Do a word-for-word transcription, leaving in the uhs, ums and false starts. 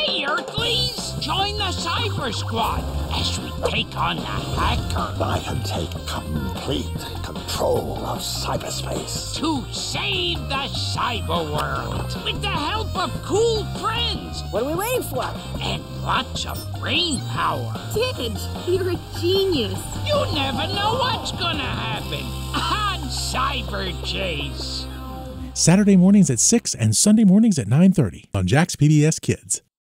Hey, Earthlies! Join the Cybersquad as we take on the hacker. I can take complete control of cyberspace. To save the cyber world with the help of cool friends. What are we waiting for? And lots of brain power. Did, you're a genius. You never know what's gonna happen on Cyberchase. Saturday mornings at six and Sunday mornings at nine thirty on Jax P B S Kids.